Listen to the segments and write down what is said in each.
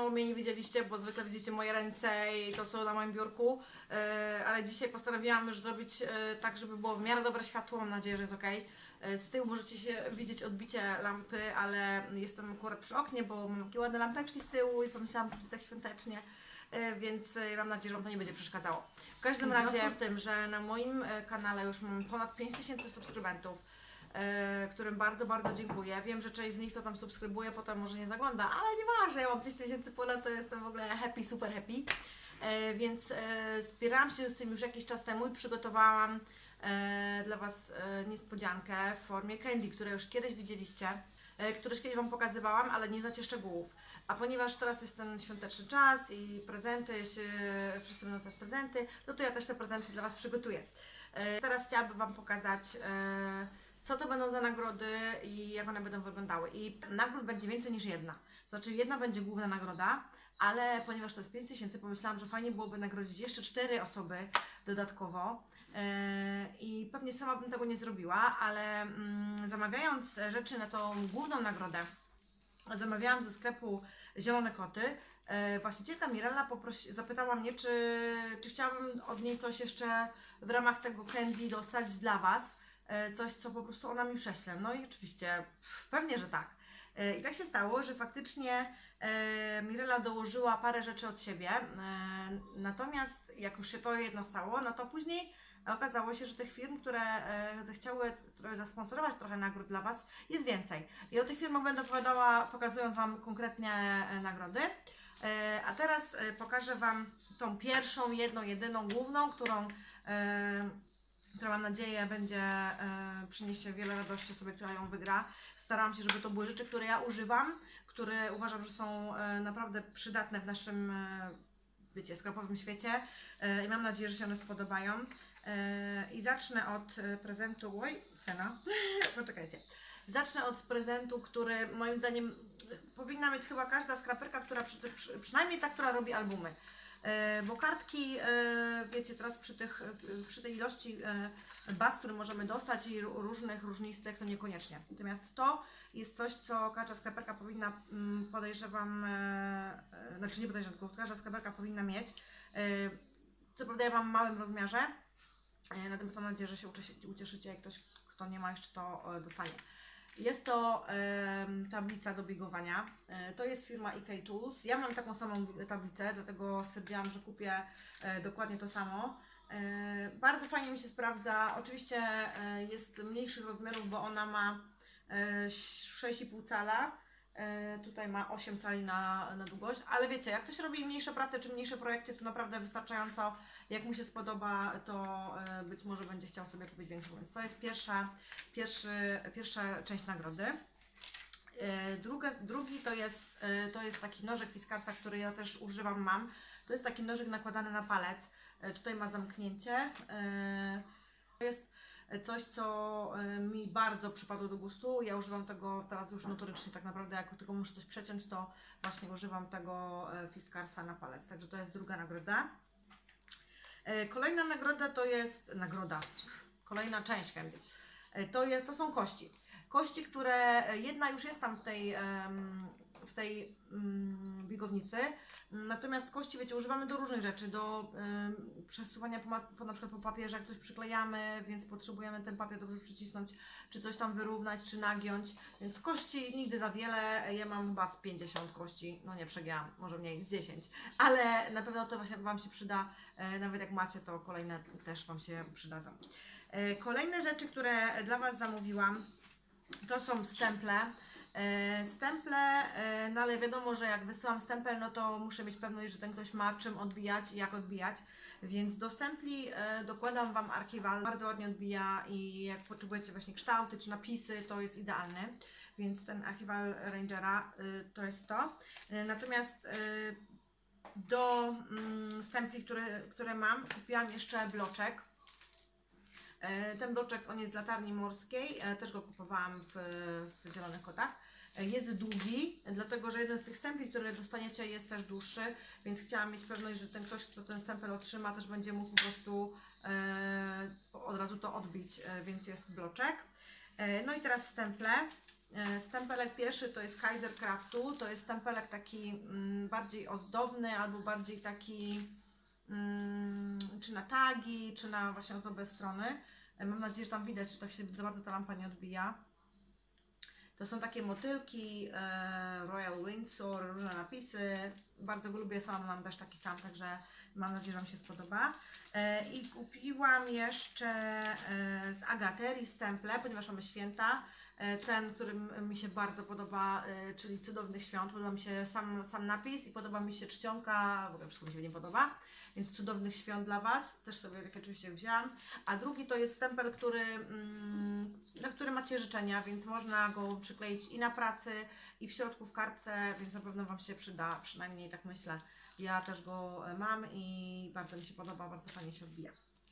dawno mnie nie widzieliście, bo zwykle widzicie moje ręce i to, co na moim biurku, ale dzisiaj postanowiłam już zrobić tak, żeby było w miarę dobre światło, mam nadzieję, że jest ok. Z tyłu możecie się widzieć odbicie lampy, ale jestem akurat przy oknie, bo mam takie ładne lampeczki z tyłu i pomyślałam, że jest tak świątecznie, więc mam nadzieję, że Wam to nie będzie przeszkadzało. W każdym razie, z tym, że na moim kanale już mam ponad 5000 subskrybentów, którym bardzo, bardzo dziękuję. Wiem, że część z nich to tam subskrybuje, potem może nie zagląda, ale nieważne, ja mam 5000 ponad, to jestem w ogóle happy, super happy. Więc spierałam się z tym już jakiś czas temu i przygotowałam dla Was niespodziankę w formie candy, które już kiedyś widzieliście, które już kiedyś Wam pokazywałam, ale nie znacie szczegółów. A ponieważ teraz jest ten świąteczny czas i prezenty, wszyscy będą dostać prezenty, no to ja też te prezenty dla Was przygotuję. Teraz chciałabym Wam pokazać, co to będą za nagrody i jak one będą wyglądały. I nagród będzie więcej niż jedna. Znaczy jedna będzie główna nagroda, ale ponieważ to jest 5000, pomyślałam, że fajnie byłoby nagrodzić jeszcze 4 osoby dodatkowo. I pewnie sama bym tego nie zrobiła, ale zamawiając rzeczy na tą główną nagrodę, zamawiałam ze sklepu Zielone Koty. Właścicielka Mirella zapytała mnie, czy chciałabym od niej coś jeszcze w ramach tego candy dostać dla Was. Coś, co po prostu ona mi prześle. No i oczywiście, pewnie, że tak. I tak się stało, że faktycznie Mirella dołożyła parę rzeczy od siebie, natomiast jak już się to jedno stało, no to później okazało się, że tych firm, które zechciały zasponsorować trochę nagród dla Was, jest więcej. I o tych firmach będę opowiadała, pokazując Wam konkretnie nagrody. A teraz pokażę Wam tą pierwszą, jedną, jedyną, główną, która mam nadzieję przyniesie wiele radości osobie, która ją wygra. Starałam się, żeby to były rzeczy, które ja używam, które uważam, że są naprawdę przydatne w naszym, wiecie, sklepowym świecie i mam nadzieję, że się one spodobają. I zacznę od prezentu, oj, cena, poczekajcie. Zacznę od prezentu, który moim zdaniem powinna mieć chyba każda skraperka, która przynajmniej ta, która robi albumy. Bo kartki, wiecie, teraz przy tej ilości baz, które możemy dostać i różnistych, to niekoniecznie. Natomiast to jest coś, co każda skleperka powinna, podejrzewam, znaczy nie podejrzewam, tylko każda skleperka powinna mieć. Co prawda ja mam w małym rozmiarze, natomiast mam nadzieję, że się ucieszycie, jak ktoś, kto nie ma jeszcze, to dostanie. Jest to tablica do biegowania. To jest firma EK Tools. Ja mam taką samą tablicę, dlatego stwierdziłam, że kupię dokładnie to samo. Bardzo fajnie mi się sprawdza. Oczywiście jest mniejszych rozmiarów, bo ona ma 6,5 cala. Tutaj ma 8 cali na długość, ale wiecie, jak ktoś robi mniejsze prace czy mniejsze projekty, to naprawdę wystarczająco, jak mu się spodoba, to być może będzie chciał sobie kupić większą, więc to jest pierwsza część nagrody. Drugi to jest taki nożyk Fiskarsa, który ja też używam, mam. To jest taki nożyk nakładany na palec, tutaj ma zamknięcie. To jest coś, co mi bardzo przypadło do gustu. Ja używam tego teraz już notorycznie, tak naprawdę, jak tylko muszę coś przeciąć, to właśnie używam tego Fiskarsa na palec. Także to jest druga nagroda. Kolejna nagroda to jest kolejna część candy. To są kości. Kości, które jedna już jest tam w tej biegownicy, natomiast kości, wiecie, używamy do różnych rzeczy, do przesuwania na przykład po papierze, jak coś przyklejamy, więc potrzebujemy ten papier dobrze przycisnąć, czy coś tam wyrównać, czy nagiąć, więc kości nigdy za wiele, ja mam chyba z 50 kości, no nie przegięłam, może mniej, z 10, ale na pewno to właśnie Wam się przyda, nawet jak macie, to kolejne też Wam się przydadzą. Kolejne rzeczy, które dla Was zamówiłam, to są stemple. No ale wiadomo, że jak wysyłam stempel, no to muszę mieć pewność, że ten ktoś ma czym odbijać i jak odbijać, więc do stempli dokładam Wam archiwal, bardzo ładnie odbija i jak potrzebujecie właśnie kształty czy napisy, to jest idealny, więc ten archiwal Rangera to jest to. Natomiast do stempli, które mam, kupiłam jeszcze bloczek. Ten bloczek, on jest z latarni morskiej, też go kupowałam w Zielonych Kotach. Jest długi, dlatego że jeden z tych stempli, które dostaniecie, jest też dłuższy, więc chciałam mieć pewność, że ten ktoś, kto ten stempel otrzyma, też będzie mógł po prostu od razu to odbić, więc jest bloczek. No i teraz stemple. Stempelek pierwszy to jest Kaiser Craftu, to jest stempelek taki bardziej ozdobny albo bardziej taki czy na tagi, czy na właśnie ozdobę strony. Mam nadzieję, że tam widać, że tak się za bardzo ta lampa nie odbija. To są takie motylki, Royal Windsor, różne napisy. Bardzo go lubię, sama mam też taki sam, także mam nadzieję, że Wam się spodoba. I kupiłam jeszcze z Agaterii stemple, ponieważ mamy święta. Ten, który mi się bardzo podoba, czyli Cudownych Świąt. Podoba mi się sam napis i podoba mi się czcionka, w ogóle wszystko mi się nie podoba. Więc Cudownych Świąt dla Was, też sobie takie oczywiście wzięłam. A drugi to jest stempel, na który macie życzenia, więc można go przykleić i na pracy, i w środku w kartce, więc na pewno Wam się przyda, przynajmniej tak myślę. Ja też go mam i bardzo mi się podoba, bardzo fajnie się odbija.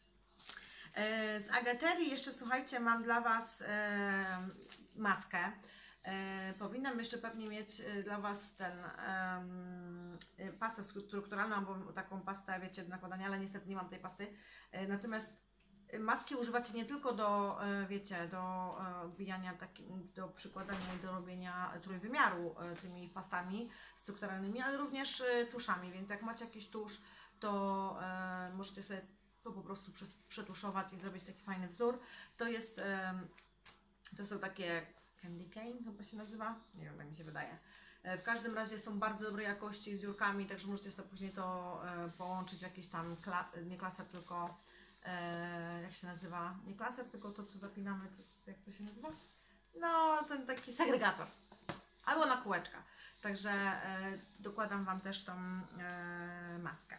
Z Agaterii jeszcze, słuchajcie, mam dla Was maskę. Powinnam jeszcze pewnie mieć dla Was pastę strukturalną, bo taką pastę, wiecie, do nakładania, ale niestety nie mam tej pasty. Natomiast maski używacie nie tylko do, wiecie, do odbijania, do przykładania i do robienia trójwymiaru tymi pastami strukturalnymi, ale również tuszami, więc jak macie jakiś tusz, to możecie sobie to po prostu przetuszować i zrobić taki fajny wzór. To są takie candy cane chyba się nazywa, nie wiem, jak mi się wydaje. W każdym razie są bardzo dobrej jakości z dziurkami, także możecie sobie później to połączyć w jakiś tam, nie klaser, tylko jak się nazywa, nie klaser, tylko to co zapinamy, jak to się nazywa? No, ten taki segregator, albo na kółeczka. Także dokładam Wam też tą maskę.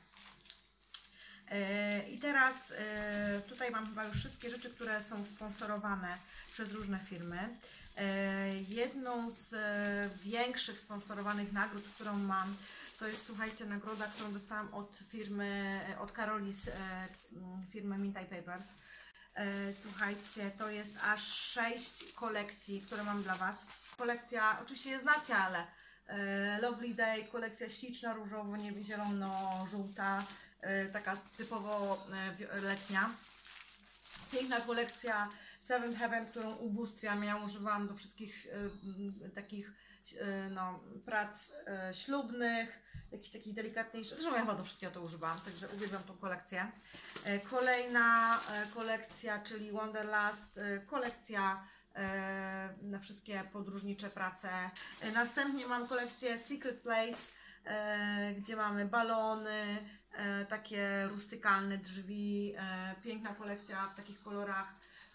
I teraz tutaj mam chyba już wszystkie rzeczy, które są sponsorowane przez różne firmy. Jedną z większych sponsorowanych nagród, którą mam, to jest, słuchajcie, nagroda, którą dostałam od Karoli z firmy Mint Papers. Słuchajcie, to jest aż 6 kolekcji, które mam dla Was. Kolekcja, oczywiście je znacie, ale Lovely Day, kolekcja śliczna, różowo, nie zielono-żółta, taka typowo letnia. Piękna kolekcja Seventh Heaven, którą ubóstwiam. Ja używałam do wszystkich takich prac ślubnych, jakichś takich delikatniejszych. Zresztą ja chyba do wszystkiego to używałam, także uwielbiam tą kolekcję. Kolejna kolekcja, czyli Wanderlust, kolekcja na wszystkie podróżnicze prace. Następnie mam kolekcję Secret Place, gdzie mamy balony, takie rustykalne drzwi, piękna kolekcja w takich kolorach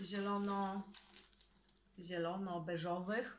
zielono-beżowych.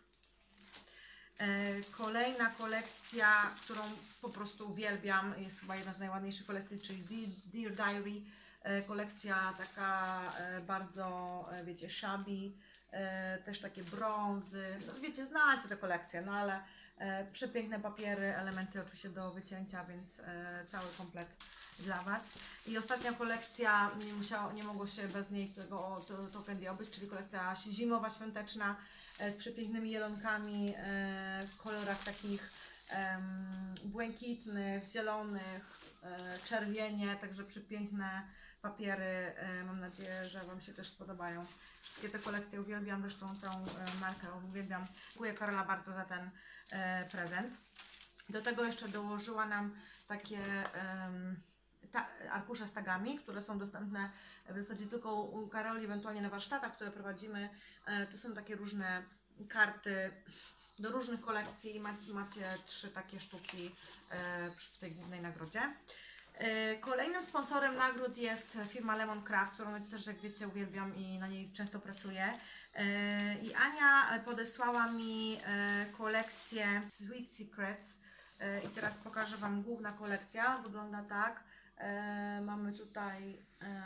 Kolejna kolekcja, którą po prostu uwielbiam, jest chyba jedna z najładniejszych kolekcji, czyli Dear Diary. Kolekcja taka bardzo, wiecie, shabby, też takie brązy, no wiecie, znacie tę kolekcję, no ale przepiękne papiery, elementy oczywiście do wycięcia, więc cały komplet dla Was. I ostatnia kolekcja, nie mogło się bez niej to candy obyć, czyli kolekcja zimowa, świąteczna, z przepięknymi jelonkami, w kolorach takich błękitnych, zielonych, czerwienie, także przepiękne papiery. Mam nadzieję, że Wam się też spodobają. Wszystkie te kolekcje uwielbiam, zresztą tą markę uwielbiam. Dziękuję Karola bardzo za ten prezent. Do tego jeszcze dołożyła nam takie arkusze z tagami, które są dostępne w zasadzie tylko u Karoli, ewentualnie na warsztatach, które prowadzimy. To są takie różne karty do różnych kolekcji i macie 3 takie sztuki w tej głównej nagrodzie. Kolejnym sponsorem nagród jest firma Lemon Craft, którą też, jak wiecie, uwielbiam i na niej często pracuję. I Ania podesłała mi kolekcję Sweet Secrets. I teraz pokażę Wam główna kolekcja. Wygląda tak. Mamy tutaj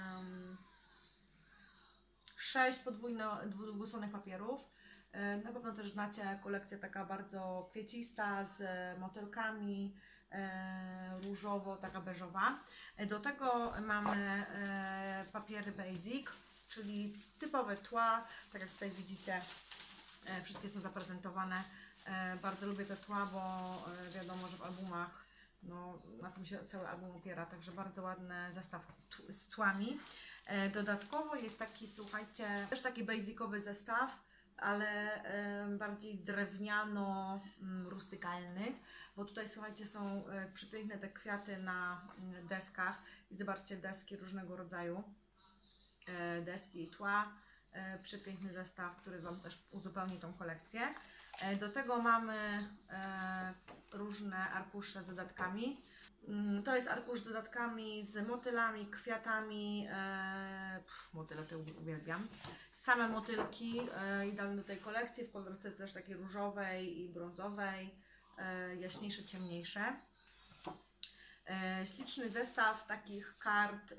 6 dwustronnych papierów. Na pewno też znacie kolekcję taka bardzo kwiecista z motylkami, różowo, taka beżowa. Do tego mamy papiery basic, czyli typowe tła, tak jak tutaj widzicie, wszystkie są zaprezentowane. Bardzo lubię te tła, bo wiadomo, że w albumach na tym się cały album opiera, także bardzo ładny zestaw z tłami. Dodatkowo jest taki, słuchajcie, też taki basicowy zestaw ale bardziej drewniano-rustykalny, bo tutaj słuchajcie, są przepiękne te kwiaty na deskach i zobaczcie, deski różnego rodzaju, deski i tła, przepiękny zestaw, który Wam też uzupełni tą kolekcję. Do tego mamy różne arkusze z dodatkami. To jest arkusz z dodatkami, z motylami, kwiatami, motyle to uwielbiam. Same motylki idealne do tej kolekcji, w kolorce też takiej różowej i brązowej, jaśniejsze, ciemniejsze. Śliczny zestaw takich kart,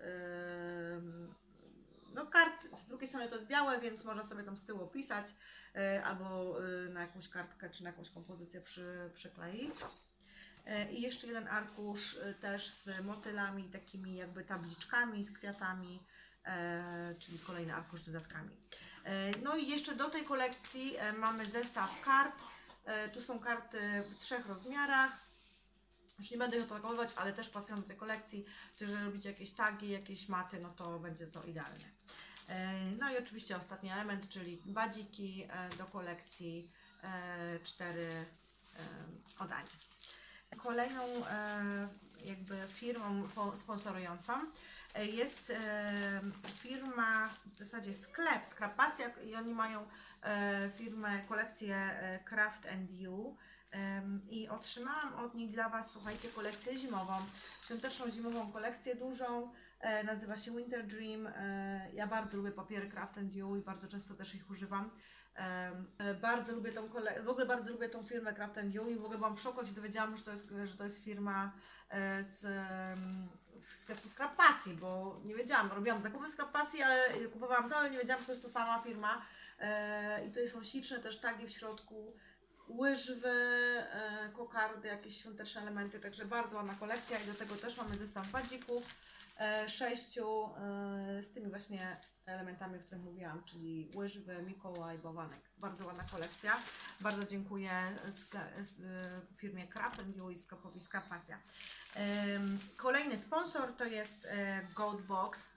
no kart z drugiej strony to jest białe, więc można sobie tam z tyłu opisać albo na jakąś kartkę czy na jakąś kompozycję przykleić. I jeszcze jeden arkusz też z motylami, takimi jakby tabliczkami, z kwiatami, czyli kolejny arkusz z dodatkami. No i jeszcze do tej kolekcji mamy zestaw kart. Tu są karty w 3 rozmiarach. Już nie będę ich opakowywać, ale też pasują do tej kolekcji. Jeżeli robicie jakieś tagi, jakieś maty, no to będzie to idealne. No i oczywiście ostatni element, czyli badziki do kolekcji, 4 oddania. Kolejną jakby firmą sponsorującą jest firma, w zasadzie sklep Scrapasja i oni mają firmę, kolekcję Craft and You i otrzymałam od nich dla Was, słuchajcie, kolekcję zimową, świąteczną zimową kolekcję dużą, nazywa się Winter Dream. Ja bardzo lubię papiery Craft and You i bardzo często też ich używam. Bardzo lubię w ogóle bardzo lubię tą firmę Craft and You i w ogóle byłam w szoku, jak się dowiedziałam, że to jest firma z sklepu Scrapasji, bo nie wiedziałam, robiłam zakupy w Scrapasji, ale kupowałam to, ale nie wiedziałam, że to jest to sama firma. I tutaj są śliczne też tagi w środku, łyżwy, kokardy, jakieś świąteczne elementy, także bardzo ładna kolekcja i do tego też mamy zestaw badzików, 6 z tymi właśnie elementami, o których mówiłam, czyli łyżwy, Mikołaj, bałwanek. Bardzo ładna kolekcja. Bardzo dziękuję firmie Craft and You i sklepowi Scrapasja. Kolejny sponsor to jest Goldbox,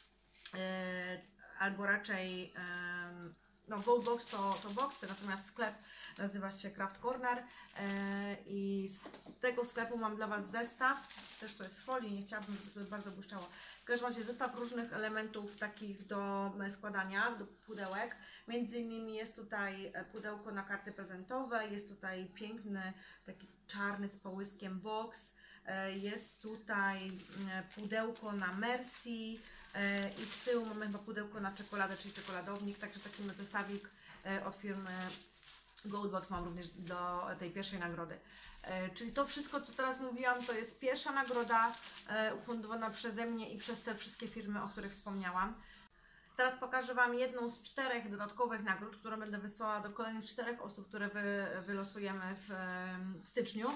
albo raczej no Goldbox to boxy, natomiast sklep nazywa się Craft Corner i z tego sklepu mam dla Was zestaw, też to jest w folii, nie chciałabym, żeby to bardzo błyszczało. W każdym razie zestaw różnych elementów takich do składania, do pudełek. Między innymi jest tutaj pudełko na karty prezentowe, jest tutaj piękny, taki czarny z połyskiem box, jest tutaj pudełko na Mercy i z tyłu mamy chyba pudełko na czekoladę, czyli czekoladownik, także taki zestawik od firmy Goldbox mam również do tej pierwszej nagrody. Czyli to wszystko, co teraz mówiłam, to jest pierwsza nagroda ufundowana przeze mnie i przez te wszystkie firmy, o których wspomniałam. Teraz pokażę Wam jedną z 4 dodatkowych nagród, którą będę wysłała do kolejnych 4 osób, które wylosujemy w styczniu.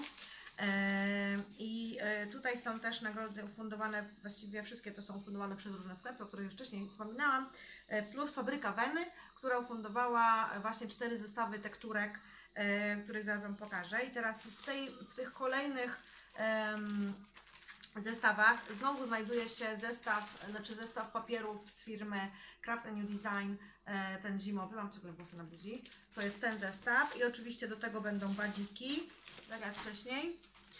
I tutaj są też nagrody ufundowane, właściwie wszystkie to są ufundowane przez różne sklepy, o których już wcześniej wspominałam, plus Fabryka Weny, która ufundowała właśnie 4 zestawy tekturek, których zaraz Wam pokażę. I teraz w tych kolejnych zestawach znowu znajduje się zestaw papierów z firmy Craft and New Design, ten zimowy, mam ciągle włosy na buzi, to jest ten zestaw i oczywiście do tego będą badziki, tak jak wcześniej.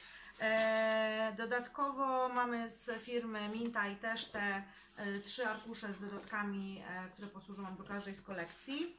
Dodatkowo mamy z firmy Mintaj też te 3 arkusze z dodatkami, które posłużą Wam do każdej z kolekcji.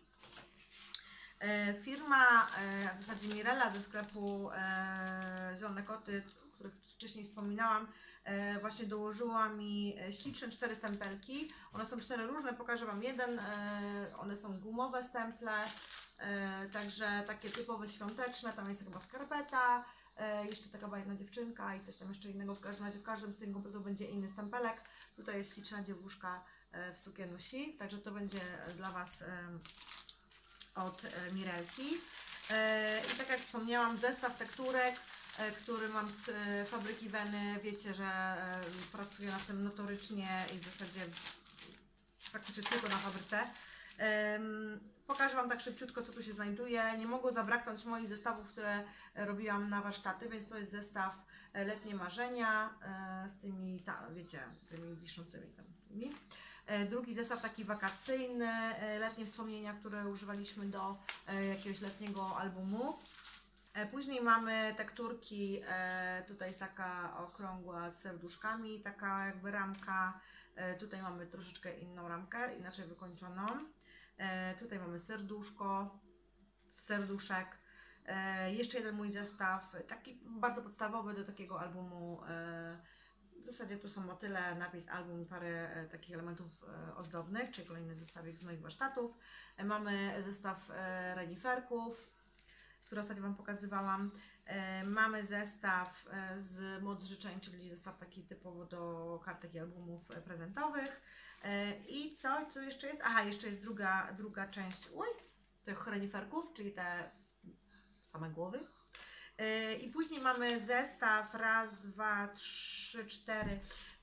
Firma, w zasadzie Mirella ze sklepu Zielone Koty, o których wcześniej wspominałam, właśnie dołożyła mi śliczne 4 stempelki. One są 4 różne, pokażę Wam jeden. One są gumowe stemple, także takie typowe świąteczne. Tam jest chyba skarpeta, jeszcze taka chyba jedna dziewczynka i coś tam jeszcze innego. W każdym razie w każdym z tych kompletów będzie inny stempelek. Tutaj jest śliczna dziewuszka w sukienusi, także to będzie dla Was od Mirelki. I tak jak wspomniałam, zestaw tekturek, który mam z Fabryki Weny. Wiecie, że pracuję na tym notorycznie i w zasadzie praktycznie tylko na fabryce. Pokażę Wam tak szybciutko, co tu się znajduje. Nie mogło zabraknąć moich zestawów, które robiłam na warsztaty, więc to jest zestaw Letnie Marzenia z tymi, wiecie, tymi wiszącymi tam. Drugi zestaw taki wakacyjny, letnie wspomnienia, które używaliśmy do jakiegoś letniego albumu. Później mamy tekturki, tutaj jest taka okrągła z serduszkami, taka jakby ramka. Tutaj mamy troszeczkę inną ramkę, inaczej wykończoną. Tutaj mamy serduszko, serduszek. Jeszcze jeden mój zestaw, taki bardzo podstawowy do takiego albumu. W zasadzie tu są motyle, napis album i parę takich elementów ozdobnych, czyli kolejny zestawik z moich warsztatów. Mamy zestaw reniferków, który ostatnio Wam pokazywałam. Mamy zestaw z mod życzeń, czyli zestaw taki typowo do kartek i albumów prezentowych. I co tu jeszcze jest? Aha, jeszcze jest druga część tych reniferków, czyli te same głowy. I później mamy zestaw raz, dwa, trzy, cztery,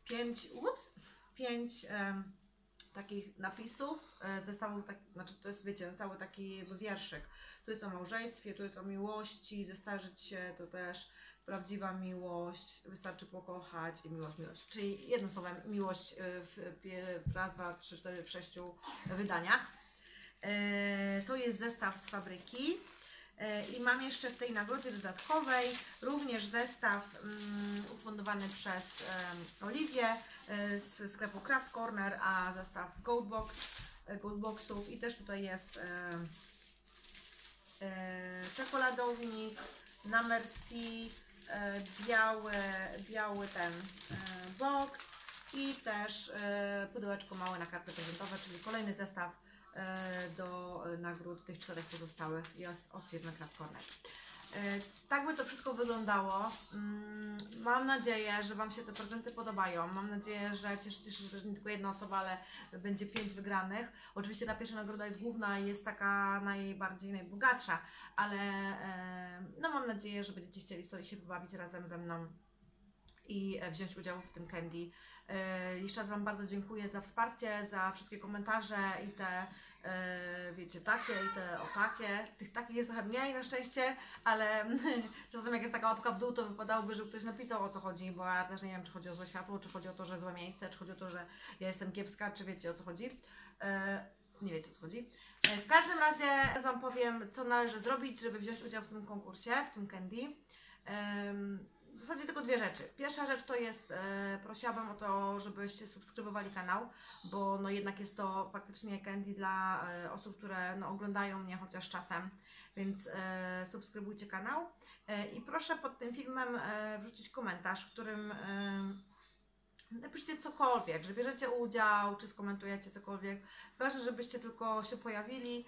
pięć takich napisów, zestawów, znaczy to jest, wiecie, cały taki jakby wierszyk. Tu jest o małżeństwie, tu jest o miłości, zestarzyć się to też prawdziwa miłość, wystarczy pokochać i miłość. Czyli jednym słowem miłość w raz, dwa, trzy, cztery, w 6 wydaniach. To jest zestaw z fabryki. I mam jeszcze w tej nagrodzie dodatkowej również zestaw ufundowany przez Oliwię z sklepu Craft Corner, a zestaw Goldboxów i też tutaj jest czekoladownik na Merci, biały ten box i też pudełeczko małe na karty prezentowe, czyli kolejny zestaw do nagród tych 4 pozostałych jest od firmy Craft Corner. Tak by to wszystko wyglądało. Mam nadzieję, że Wam się te prezenty podobają. Mam nadzieję, że cieszycie się, że też nie tylko jedna osoba, ale będzie 5 wygranych. Oczywiście ta pierwsza nagroda jest główna i jest taka najbogatsza, ale no mam nadzieję, że będziecie chcieli sobie się pobawić razem ze mną i wziąć udział w tym candy. Jeszcze raz Wam bardzo dziękuję za wsparcie, za wszystkie komentarze i te, wiecie, takie i te o takie. Tych takich jest trochę mniej na szczęście, ale czasem jak jest taka łapka w dół, to wypadałoby, żeby ktoś napisał, o co chodzi, bo ja też nie wiem, czy chodzi o złe światło, czy chodzi o to, że złe miejsce, czy chodzi o to, że ja jestem kiepska, czy wiecie, o co chodzi. Nie wiecie, o co chodzi. W każdym razie Wam powiem, co należy zrobić, żeby wziąć udział w tym konkursie, w tym candy. W zasadzie tylko 2 rzeczy. Pierwsza rzecz to jest, prosiłabym o to, żebyście subskrybowali kanał, bo no jednak jest to faktycznie candy dla osób, które no, oglądają mnie chociaż czasem, więc subskrybujcie kanał i proszę pod tym filmem wrzucić komentarz, w którym napiszcie cokolwiek, że bierzecie udział, czy skomentujecie cokolwiek. Ważne, żebyście tylko się pojawili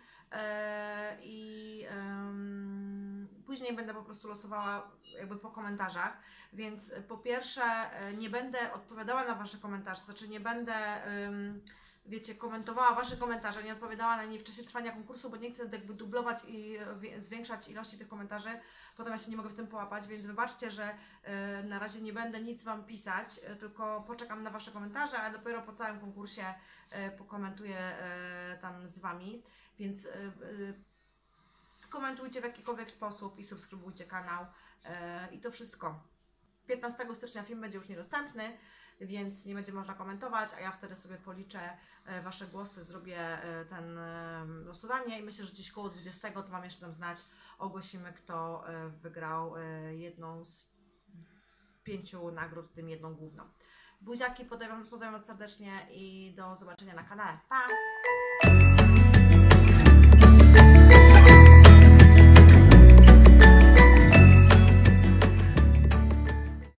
i później będę po prostu losowała jakby po komentarzach, więc po pierwsze nie będę odpowiadała na Wasze komentarze, znaczy nie będę wiecie, komentowała Wasze komentarze, nie odpowiadała na nie w czasie trwania konkursu, bo nie chcę jakby dublować i zwiększać ilości tych komentarzy, potem ja się nie mogę w tym połapać, więc wybaczcie, że na razie nie będę nic Wam pisać, tylko poczekam na Wasze komentarze, a dopiero po całym konkursie pokomentuję tam z Wami, więc skomentujcie w jakikolwiek sposób i subskrybujcie kanał i to wszystko. 15 stycznia film będzie już niedostępny, więc nie będzie można komentować, a ja wtedy sobie policzę Wasze głosy, zrobię ten losowanie i myślę, że gdzieś koło 20 to Wam jeszcze dam znać, ogłosimy, kto wygrał jedną z 5 nagród, w tym jedną główną. Buziaki, pozdrawiam Was serdecznie i do zobaczenia na kanale. Pa!